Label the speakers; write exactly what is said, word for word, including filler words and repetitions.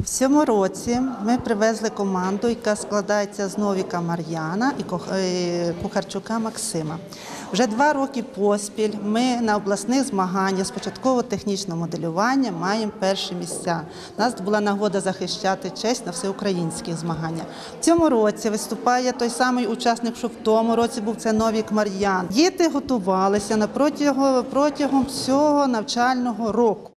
Speaker 1: В цьому році ми привезли команду, яка складається з Новіка Мар'яна і Кухарчука Максима. Вже два роки поспіль ми на обласних змаганнях з початково-технічного моделювання маємо перші місця. У нас була нагода захищати честь на всеукраїнських змаганнях. В цьому році виступає той самий учасник, що в тому році був, це Новік Мар'ян. Діти готувалися протягом, протягом всього навчального року.